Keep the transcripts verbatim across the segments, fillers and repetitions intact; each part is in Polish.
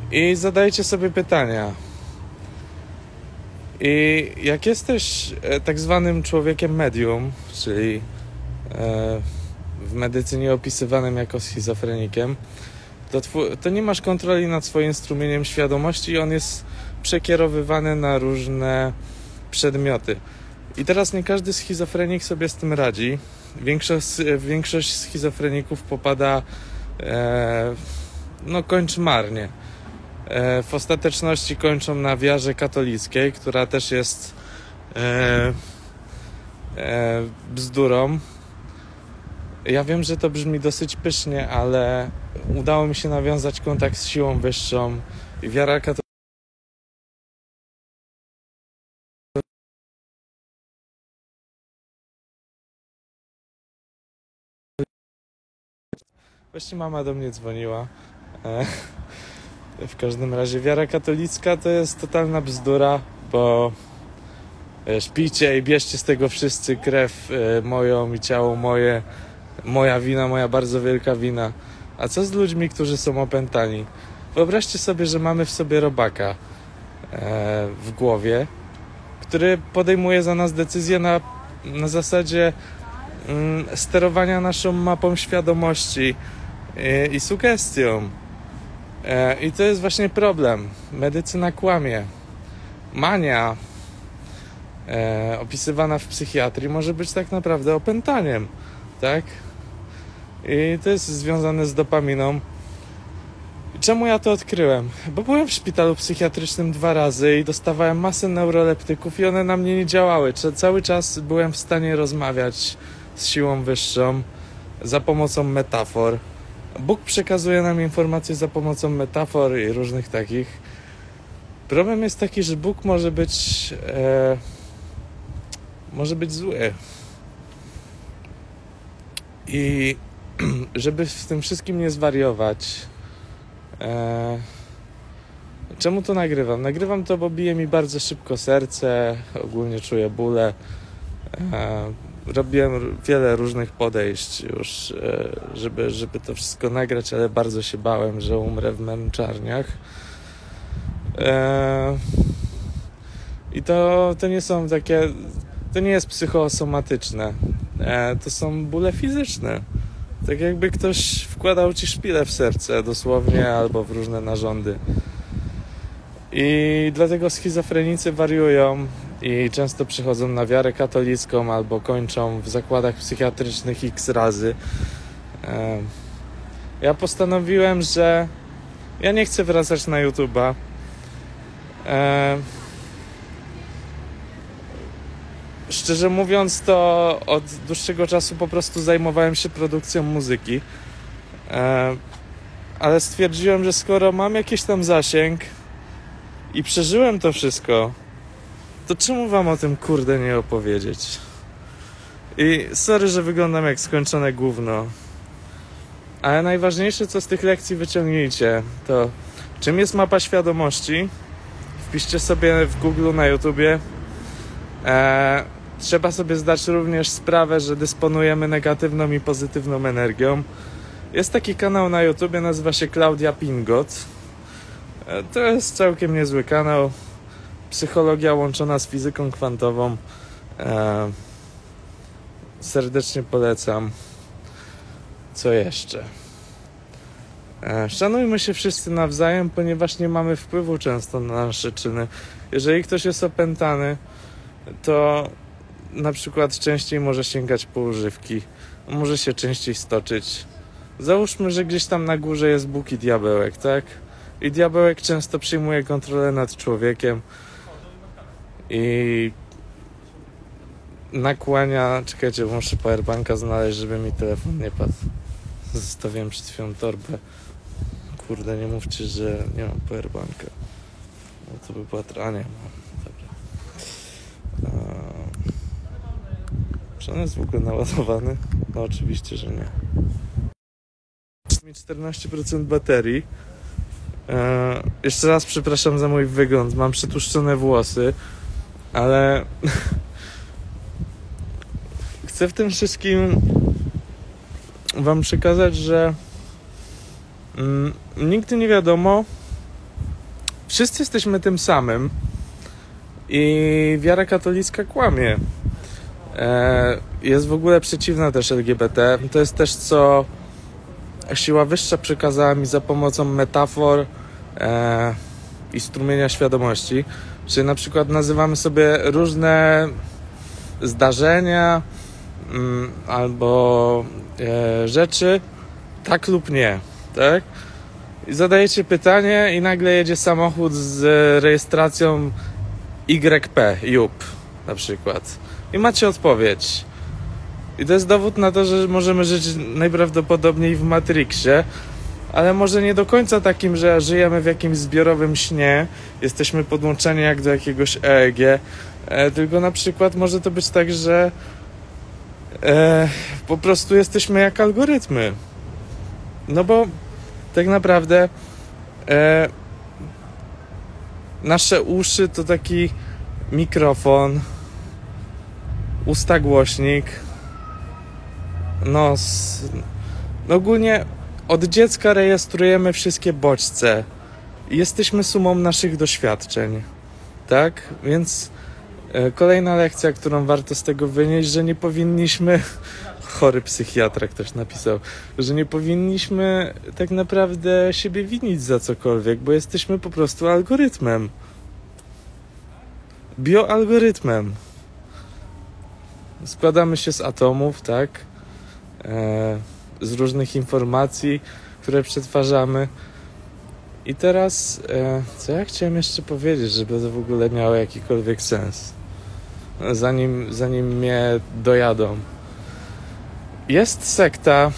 i zadajcie sobie pytania. I jak jesteś tak zwanym człowiekiem medium, czyli w medycynie opisywanym jako schizofrenikiem, to, twój, to nie masz kontroli nad swoim strumieniem świadomości i on jest przekierowywany na różne przedmioty. I teraz nie każdy schizofrenik sobie z tym radzi. Większość, większość schizofreników popada, e, no kończy marnie. E, w ostateczności kończą na wiarze katolickiej, która też jest e, e, bzdurą. Ja wiem, że to brzmi dosyć pysznie, ale udało mi się nawiązać kontakt z siłą wyższą i wiara katolicka. Właśnie mama do mnie dzwoniła. W każdym razie wiara katolicka to jest totalna bzdura, bo wiesz, pijcie i bierzcie z tego wszyscy krew moją i ciało moje, moja wina, moja bardzo wielka wina. A co z ludźmi, którzy są opętani? Wyobraźcie sobie, że mamy w sobie robaka w głowie, który podejmuje za nas decyzje na, na zasadzie mm, sterowania naszą mapą świadomości i, i sugestią. E, I to jest właśnie problem. Medycyna kłamie. Mania e, opisywana w psychiatrii może być tak naprawdę opętaniem, tak? I to jest związane z dopaminą. I czemu ja to odkryłem? Bo byłem w szpitalu psychiatrycznym dwa razy i dostawałem masę neuroleptyków i one na mnie nie działały. Cały czas byłem w stanie rozmawiać z siłą wyższą za pomocą metafor. Bóg przekazuje nam informacje za pomocą metafor i różnych takich. Problem jest taki, że Bóg może być e, może być zły. I żeby w tym wszystkim nie zwariować, e, czemu to nagrywam? Nagrywam to, bo bije mi bardzo szybko serce, ogólnie czuję bóle. E, robiłem wiele różnych podejść już, e, żeby, żeby to wszystko nagrać, ale bardzo się bałem, że umrę w męczarniach. E, I to, to nie są takie, to nie jest psychosomatyczne, e, to są bóle fizyczne. Tak jakby ktoś wkładał ci szpilę w serce dosłownie albo w różne narządy. I dlatego schizofrenicy wariują i często przychodzą na wiarę katolicką albo kończą w zakładach psychiatrycznych x razy. Ja postanowiłem, że ja nie chcę wracać na YouTube'a. Szczerze mówiąc, to od dłuższego czasu po prostu zajmowałem się produkcją muzyki. Ale stwierdziłem, że skoro mam jakiś tam zasięg i przeżyłem to wszystko, to czemu wam o tym kurde nie opowiedzieć? I sorry, że wyglądam jak skończone gówno. Ale najważniejsze, co z tych lekcji wyciągnijcie, to czym jest mapa świadomości? Wpiszcie sobie w Google, na YouTubie. Eee, trzeba sobie zdać również sprawę, że dysponujemy negatywną i pozytywną energią. Jest taki kanał na YouTubie, nazywa się Klaudia Pingot. Eee, to jest całkiem niezły kanał. Psychologia łączona z fizyką kwantową. Eee, serdecznie polecam. Co jeszcze? Eee, szanujmy się wszyscy nawzajem, ponieważ nie mamy wpływu często na nasze czyny. Jeżeli ktoś jest opętany, to na przykład częściej może sięgać po używki, może się częściej stoczyć. Załóżmy, że gdzieś tam na górze jest Bóg i diabełek, tak? I diabełek często przyjmuje kontrolę nad człowiekiem i nakłania... Czekajcie, muszę powerbanka znaleźć, żeby mi telefon nie padł. Zostawiłem przed chwilą torbę. Kurde, nie mówcie, że nie mam powerbanka. No to by była trania. Dobra. Czy on jest w ogóle naładowany? No oczywiście, że nie. Mi czternaście procent baterii. Eee, jeszcze raz przepraszam za mój wygląd. Mam przetłuszczone włosy, ale chcę w tym wszystkim wam przekazać, że mm, nigdy nie wiadomo, wszyscy jesteśmy tym samym i wiara katolicka kłamie. E, jest w ogóle przeciwna też L G B T. To jest też, co siła wyższa przekazała mi za pomocą metafor e, i strumienia świadomości. Czyli na przykład nazywamy sobie różne zdarzenia mm, albo e, rzeczy tak lub nie, tak? I zadajecie pytanie i nagle jedzie samochód z rejestracją Y P, Jup na przykład. I macie odpowiedź. I to jest dowód na to, że możemy żyć najprawdopodobniej w Matrixie, ale może nie do końca takim, że żyjemy w jakimś zbiorowym śnie, jesteśmy podłączeni jak do jakiegoś E E G, e, tylko na przykład może to być tak, że e, po prostu jesteśmy jak algorytmy. No bo tak naprawdę e, nasze uszy to taki mikrofon, usta głośnik, nos. No ogólnie od dziecka rejestrujemy wszystkie bodźce i jesteśmy sumą naszych doświadczeń, tak? Więc e, kolejna lekcja, którą warto z tego wynieść, że nie powinniśmy, chory psychiatra ktoś napisał, że nie powinniśmy tak naprawdę siebie winić za cokolwiek, bo jesteśmy po prostu algorytmem. Bioalgorytmem. Składamy się z atomów, tak? E, z różnych informacji, które przetwarzamy. I teraz, e, co ja chciałem jeszcze powiedzieć, żeby to w ogóle miało jakikolwiek sens? Zanim, zanim mnie dojadą. Jest sekta,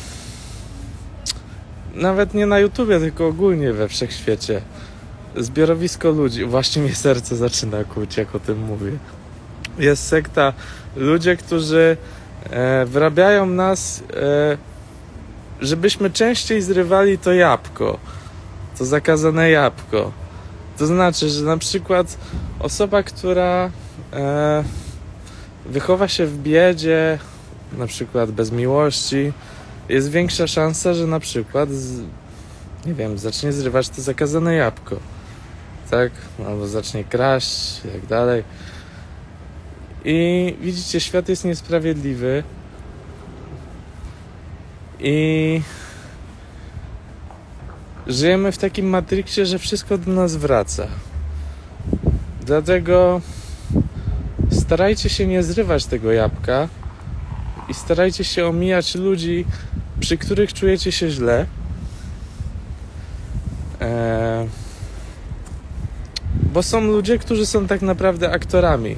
nawet nie na YouTubie, tylko ogólnie we wszechświecie. Zbiorowisko ludzi. Właśnie mnie serce zaczyna kłuć, jak o tym mówię. Jest sekta, ludzie, którzy e, wyrabiają nas, e, żebyśmy częściej zrywali to jabłko, to zakazane jabłko. To znaczy, że na przykład osoba, która e, wychowa się w biedzie, na przykład bez miłości, jest większa szansa, że na przykład z, nie wiem, zacznie zrywać to zakazane jabłko, tak? Albo zacznie kraść i tak dalej. I widzicie, świat jest niesprawiedliwy i żyjemy w takim matrixie, że wszystko do nas wraca. Dlatego starajcie się nie zrywać tego jabłka i starajcie się omijać ludzi, przy których czujecie się źle. Eee, bo są ludzie, którzy są tak naprawdę aktorami.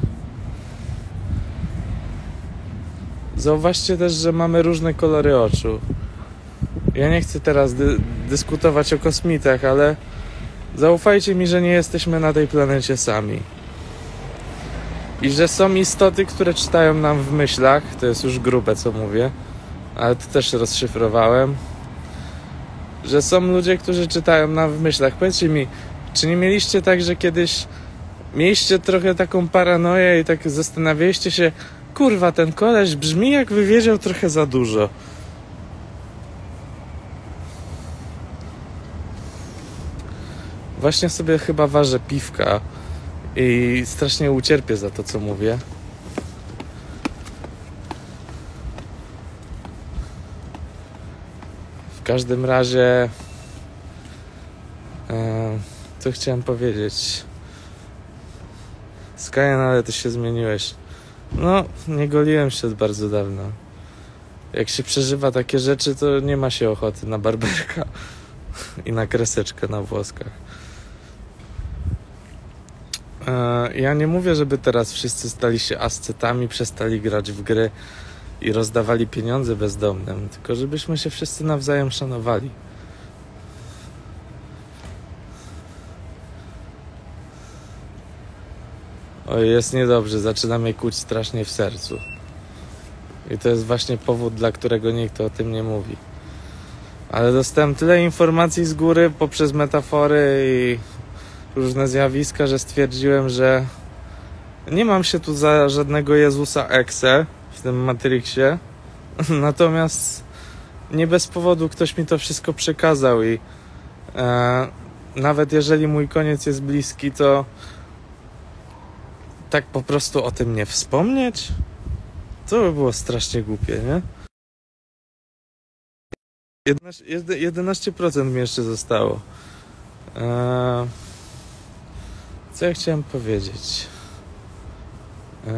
Zauważcie też, że mamy różne kolory oczu. Ja nie chcę teraz dy- dyskutować o kosmitach, ale zaufajcie mi, że nie jesteśmy na tej planecie sami. I że są istoty, które czytają nam w myślach. To jest już grube, co mówię, ale to też rozszyfrowałem. Że są ludzie, którzy czytają nam w myślach. Powiedzcie mi, czy nie mieliście tak, że kiedyś mieliście trochę taką paranoję i tak zastanawialiście się, kurwa, ten koleś brzmi, jakby wiedział trochę za dużo. Właśnie sobie chyba ważę piwka i strasznie ucierpię za to, co mówię. W każdym razie e, co chciałem powiedzieć? Skyan, ale ty się zmieniłeś. No, nie goliłem się od bardzo dawna. Jak się przeżywa takie rzeczy, to nie ma się ochoty na barberka i na kreseczkę na włoskach. Ja nie mówię, żeby teraz wszyscy stali się ascetami, przestali grać w gry i rozdawali pieniądze bezdomnym, tylko żebyśmy się wszyscy nawzajem szanowali. Oj, jest niedobrze, zaczyna mnie kłuć strasznie w sercu. I to jest właśnie powód, dla którego nikt o tym nie mówi. Ale dostałem tyle informacji z góry poprzez metafory i różne zjawiska, że stwierdziłem, że nie mam się tu za żadnego Jezusa Exe w tym Matrixie. Natomiast nie bez powodu ktoś mi to wszystko przekazał i e, nawet jeżeli mój koniec jest bliski, to tak po prostu o tym nie wspomnieć? To by było strasznie głupie, nie? jedenaście procent mi jeszcze zostało. Eee, co ja chciałem powiedzieć? Eee,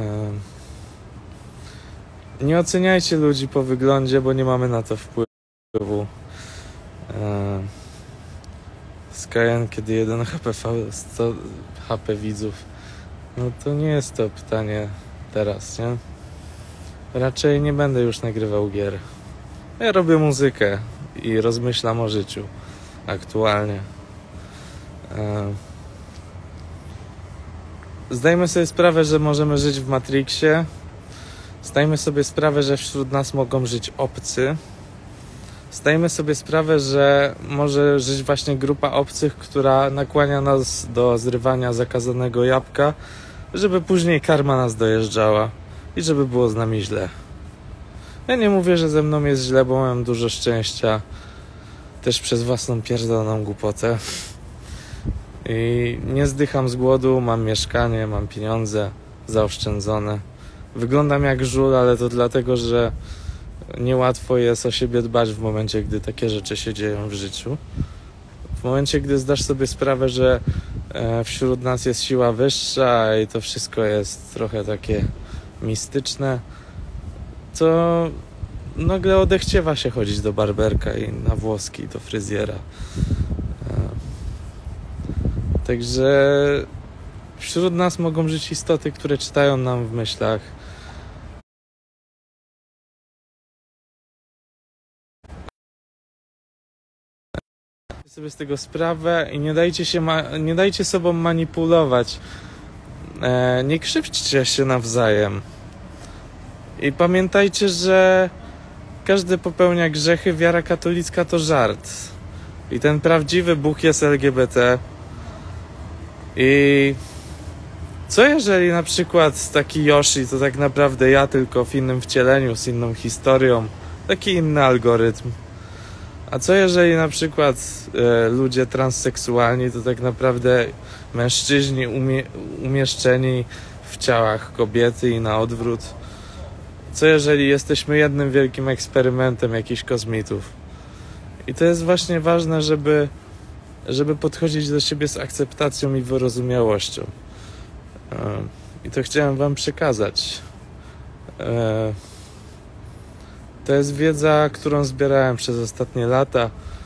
nie oceniajcie ludzi po wyglądzie, bo nie mamy na to wpływu. Eee, Skyeng, kiedy jeden H P V, sto H P widzów. No to nie jest to pytanie teraz, nie? Raczej nie będę już nagrywał gier. Ja robię muzykę i rozmyślam o życiu aktualnie. Zdajmy sobie sprawę, że możemy żyć w Matrixie. Zdajmy sobie sprawę, że wśród nas mogą żyć obcy. Zdajmy sobie sprawę, że może żyć właśnie grupa obcych, która nakłania nas do zrywania zakazanego jabłka, żeby później karma nas dojeżdżała i żeby było z nami źle. Ja nie mówię, że ze mną jest źle, bo mam dużo szczęścia też przez własną pierdoloną głupotę i nie zdycham z głodu, mam mieszkanie, mam pieniądze zaoszczędzone. Wyglądam jak żul, ale to dlatego, że niełatwo jest o siebie dbać w momencie, gdy takie rzeczy się dzieją w życiu. W momencie, gdy zdasz sobie sprawę, że wśród nas jest siła wyższa i to wszystko jest trochę takie mistyczne, to nagle odechciewa się chodzić do barberka i na włoski, do fryzjera. Także wśród nas mogą żyć istoty, które czytają nam w myślach. Zdajcie sobie z tego sprawę i nie dajcie się ma- nie dajcie sobą manipulować. E, nie krzywdźcie się nawzajem. I pamiętajcie, że każdy popełnia grzechy, wiara katolicka to żart. I ten prawdziwy Bóg jest L G B T. I co jeżeli na przykład taki Yoshi to tak naprawdę ja, tylko w innym wcieleniu, z inną historią, taki inny algorytm. A co jeżeli na przykład e, ludzie transseksualni to tak naprawdę mężczyźni umie- umieszczeni w ciałach kobiety i na odwrót? Co jeżeli jesteśmy jednym wielkim eksperymentem jakichś kosmitów? I to jest właśnie ważne, żeby, żeby podchodzić do siebie z akceptacją i wyrozumiałością. I to chciałem wam przekazać. To jest wiedza, którą zbierałem przez ostatnie lata.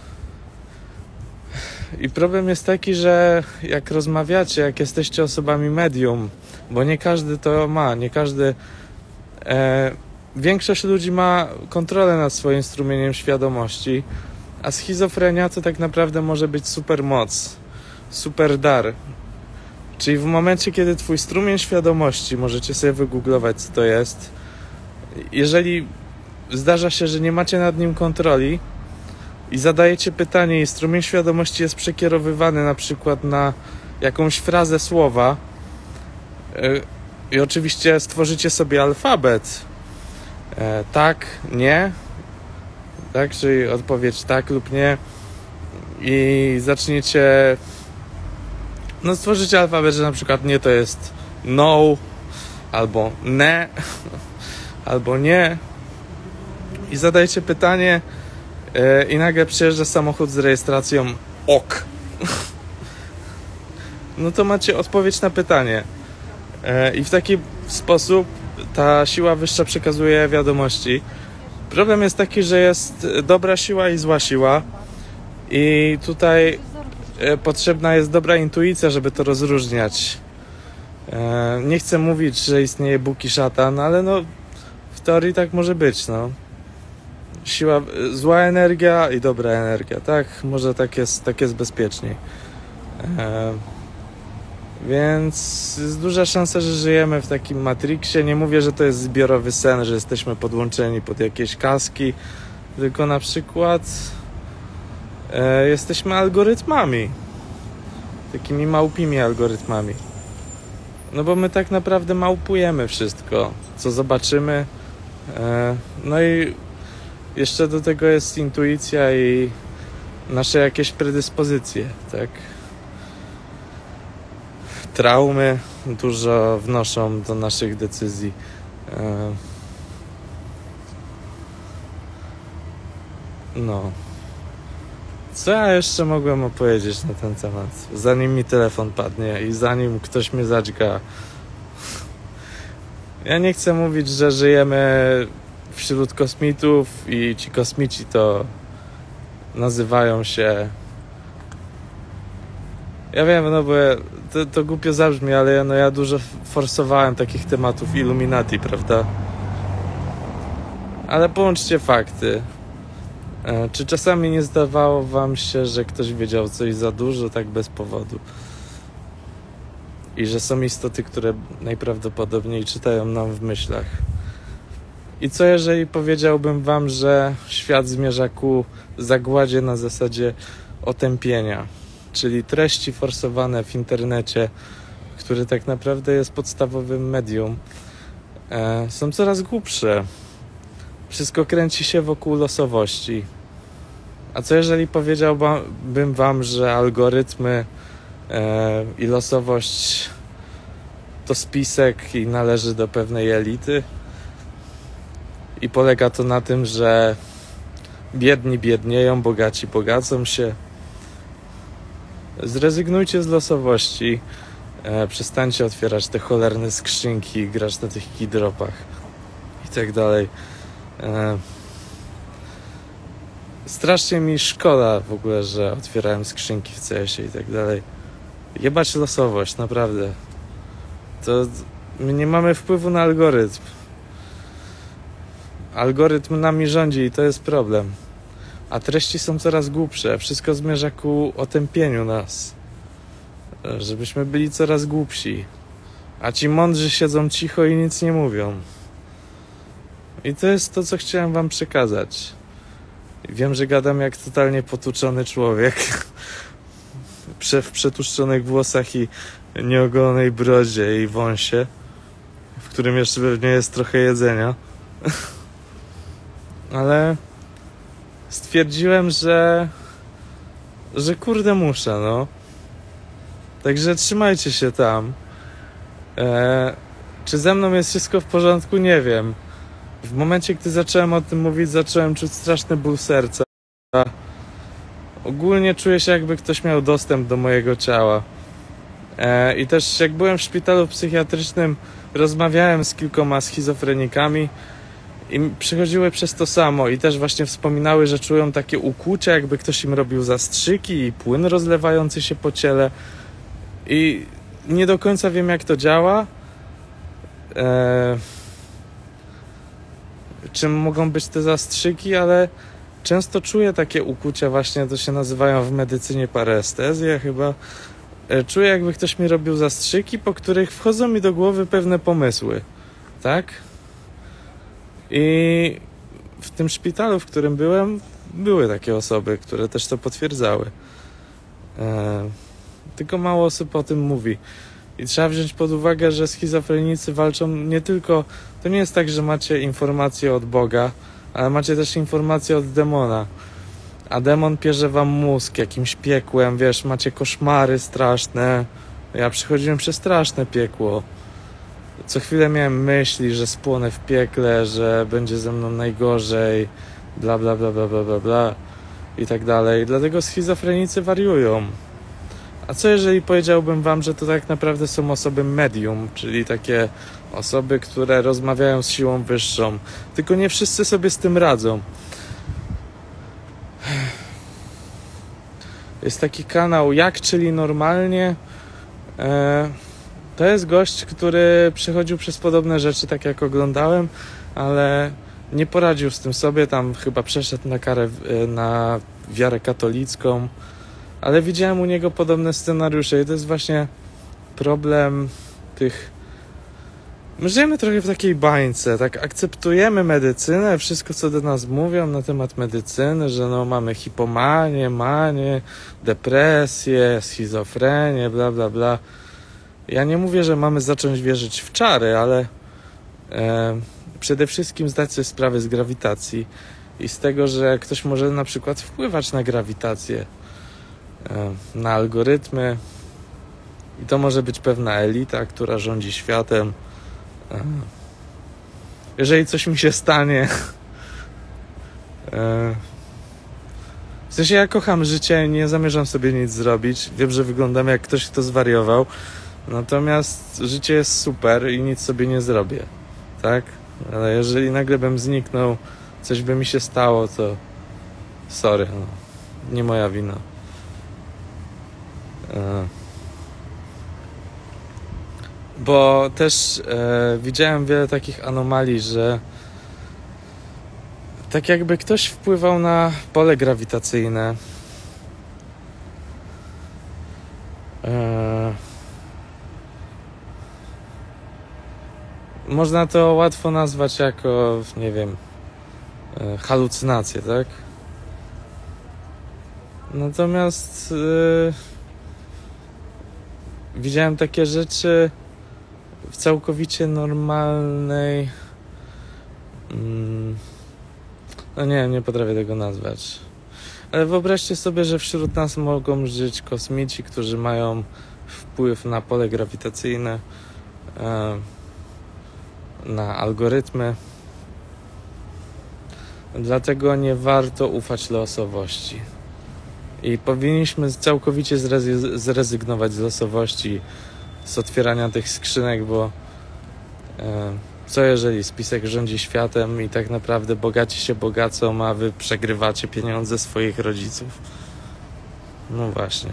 I problem jest taki, że jak rozmawiacie, jak jesteście osobami medium, bo nie każdy to ma, nie każdy... E, większość ludzi ma kontrolę nad swoim strumieniem świadomości, a schizofrenia to tak naprawdę może być super moc, super dar. Czyli w momencie, kiedy twój strumień świadomości, możecie sobie wygooglować, co to jest, jeżeli zdarza się, że nie macie nad nim kontroli i zadajecie pytanie i strumień świadomości jest przekierowywany na przykład na jakąś frazę słowa, yy, i oczywiście stworzycie sobie alfabet. E, tak, nie. Tak, czyli odpowiedź tak lub nie. I zaczniecie... No stworzycie alfabet, że na przykład nie to jest no, albo ne, albo nie. I zadajcie pytanie e, i nagle przyjeżdża samochód z rejestracją ok. No to macie odpowiedź na pytanie. I w taki sposób ta siła wyższa przekazuje wiadomości. Problem jest taki, że jest dobra siła i zła siła i tutaj potrzebna jest dobra intuicja, żeby to rozróżniać. Nie chcę mówić, że istnieje Bóg i szatan, ale no w teorii tak może być, no. Siła, zła energia i dobra energia, tak? Może tak jest, tak jest bezpieczniej. Więc jest duża szansa, że żyjemy w takim Matrixie. Nie mówię, że to jest zbiorowy sen, że jesteśmy podłączeni pod jakieś kaski, tylko na przykład e, jesteśmy algorytmami. Takimi małpimi algorytmami. No bo my tak naprawdę małpujemy wszystko, co zobaczymy. E, no i jeszcze do tego jest intuicja i nasze jakieś predyspozycje, tak? traumy dużo wnoszą do naszych decyzji. No. Co ja jeszcze mogłem opowiedzieć na ten temat? Zanim mi telefon padnie i zanim ktoś mnie zadźga. Ja nie chcę mówić, że żyjemy wśród kosmitów i ci kosmici to nazywają się... Ja wiem, no bo to, to głupio zabrzmi, ale ja, no ja dużo forsowałem takich tematów Illuminati, prawda? Ale połączcie fakty. Czy czasami nie zdawało wam się, że ktoś wiedział coś za dużo, tak bez powodu? I że są istoty, które najprawdopodobniej czytają nam w myślach. I co jeżeli powiedziałbym wam, że świat zmierza ku zagładzie na zasadzie otępienia, czyli treści forsowane w internecie, które tak naprawdę jest podstawowym medium, e, są coraz głupsze. Wszystko kręci się wokół losowości. A co jeżeli powiedziałbym wam, że algorytmy e, i losowość to spisek i należy do pewnej elity? I polega to na tym, że biedni biednieją, bogaci bogacą się. Zrezygnujcie z losowości. E, przestańcie otwierać te cholerne skrzynki, grać na tych keydropach i tak dalej. E, strasznie mi szkoda w ogóle, że otwierałem skrzynki w C S ie i tak dalej. Jebać losowość, naprawdę. To my nie mamy wpływu na algorytm. Algorytm nami rządzi i to jest problem. A treści są coraz głupsze. Wszystko zmierza ku otępieniu nas. Żebyśmy byli coraz głupsi. A ci mądrzy siedzą cicho i nic nie mówią. I to jest to, co chciałem wam przekazać. Wiem, że gadam jak totalnie potłuczony człowiek. W przetłuszczonych włosach i nieogolonej brodzie i wąsie, w którym jeszcze pewnie jest trochę jedzenia. Ale stwierdziłem, że że kurde muszę, no. Także trzymajcie się tam. Eee, czy ze mną jest wszystko w porządku? Nie wiem. W momencie, gdy zacząłem o tym mówić, zacząłem czuć straszny ból serca. Ogólnie czuję się, jakby ktoś miał dostęp do mojego ciała. Eee, I też jak byłem w szpitalu psychiatrycznym, rozmawiałem z kilkoma schizofrenikami i przychodziły przez to samo i też właśnie wspominały, że czują takie ukłucie, jakby ktoś im robił zastrzyki i płyn rozlewający się po ciele. I nie do końca wiem, jak to działa. Eee, czym mogą być te zastrzyki, ale często czuję takie ukłucia właśnie, to się nazywają w medycynie parestezje chyba. Eee, czuję, jakby ktoś mi robił zastrzyki, po których wchodzą mi do głowy pewne pomysły. Tak? I w tym szpitalu, w którym byłem, były takie osoby, które też to potwierdzały. Eee, tylko mało osób o tym mówi. I trzeba wziąć pod uwagę, że schizofrenicy walczą nie tylko... To nie jest tak, że macie informacje od Boga, ale macie też informacje od demona. A demon pierze wam mózg jakimś piekłem, wiesz, macie koszmary straszne. Ja przechodziłem przez straszne piekło. Co chwilę miałem myśli, że spłonę w piekle, że będzie ze mną najgorzej, bla bla bla bla bla bla bla i tak dalej. Dlatego schizofrenicy wariują. A co jeżeli powiedziałbym wam, że to tak naprawdę są osoby medium, czyli takie osoby, które rozmawiają z siłą wyższą. Tylko nie wszyscy sobie z tym radzą. Jest taki kanał Jak, czyli normalnie. E, to jest gość, który przechodził przez podobne rzeczy, tak jak oglądałem, ale nie poradził z tym sobie. Tam chyba przeszedł na karę, na wiarę katolicką. Ale widziałem u niego podobne scenariusze i to jest właśnie problem tych... My żyjemy trochę w takiej bańce, tak akceptujemy medycynę, wszystko co do nas mówią na temat medycyny, że no mamy hipomanię, manię, depresję, schizofrenię, bla bla bla. Ja nie mówię, że mamy zacząć wierzyć w czary, ale e, przede wszystkim zdać sobie sprawę z grawitacji i z tego, że ktoś może na przykład wpływać na grawitację, na algorytmy I to może być pewna elita, która rządzi światem. Jeżeli coś mi się stanie... W sensie ja kocham życie, nie zamierzam sobie nic zrobić. Wiem, że wyglądam jak ktoś, kto zwariował. Natomiast życie jest super i nic sobie nie zrobię. Tak? Ale jeżeli nagle bym zniknął, coś by mi się stało, to sorry, no. Nie moja wina. E... Bo też e, widziałem wiele takich anomalii, że tak jakby ktoś wpływał na pole grawitacyjne. E, można to łatwo nazwać jako, nie wiem, e, halucynacje, tak? Natomiast e, widziałem takie rzeczy w całkowicie normalnej... Mm, no nie, nie potrafię tego nazwać. Ale wyobraźcie sobie, że wśród nas mogą żyć kosmici, którzy mają wpływ na pole grawitacyjne, e, na algorytmy. Dlatego nie warto ufać losowości. I powinniśmy całkowicie zrezy- zrezygnować z losowości, z otwierania tych skrzynek, bo e, co jeżeli spisek rządzi światem i tak naprawdę bogaci się bogacą, a wy przegrywacie pieniądze swoich rodziców? No właśnie.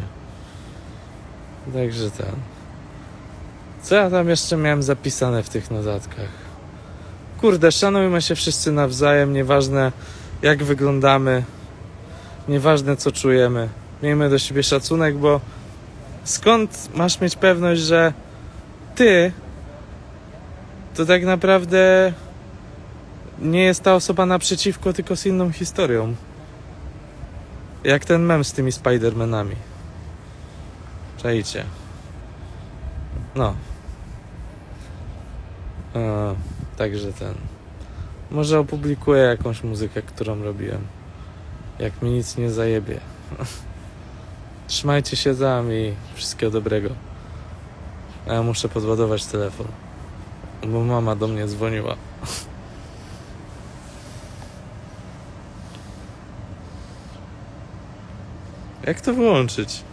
Także ten. Co ja tam jeszcze miałem zapisane w tych notatkach? Kurde, szanujmy się wszyscy nawzajem, nieważne jak wyglądamy, nieważne co czujemy. Miejmy do siebie szacunek, bo skąd masz mieć pewność, że ty to tak naprawdę nie jest ta osoba naprzeciwko, tylko z inną historią. Jak ten mem z tymi Spidermanami. Czajcie. No. E, także ten. Może opublikuję jakąś muzykę, którą robiłem. Jak mi nic nie zajebie. Trzymajcie się tam i wszystkiego dobrego. A ja muszę podładować telefon, bo mama do mnie dzwoniła. Jak to wyłączyć?